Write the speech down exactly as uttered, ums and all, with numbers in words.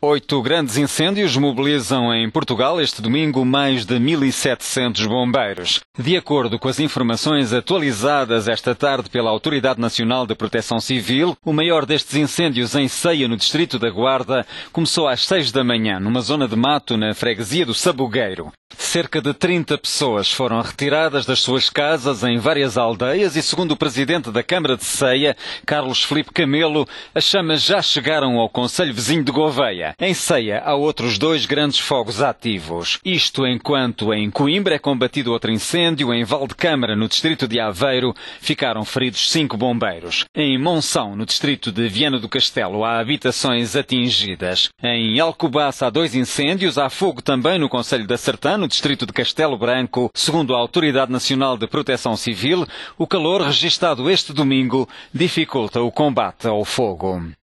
Oito grandes incêndios mobilizam em Portugal este domingo mais de mil e setecentos bombeiros. De acordo com as informações atualizadas esta tarde pela Autoridade Nacional de Proteção Civil, o maior destes incêndios em Ceia, no distrito da Guarda, começou às seis da manhã, numa zona de mato na freguesia do Sabugueiro. Cerca de trinta pessoas foram retiradas das suas casas em várias aldeias e, segundo o presidente da Câmara de Ceia, Carlos Filipe Camelo, as chamas já chegaram ao concelho vizinho de Gouveia. Em Ceia há outros dois grandes fogos ativos. Isto enquanto em Coimbra é combatido outro incêndio, em Valdecâmara, no distrito de Aveiro, ficaram feridos cinco bombeiros. Em Monção, no distrito de Viana do Castelo, há habitações atingidas. Em Alcobaça há dois incêndios, há fogo também no concelho da Sertã, no distrito de Castelo Branco. Segundo a Autoridade Nacional de Proteção Civil, o calor registado este domingo dificulta o combate ao fogo.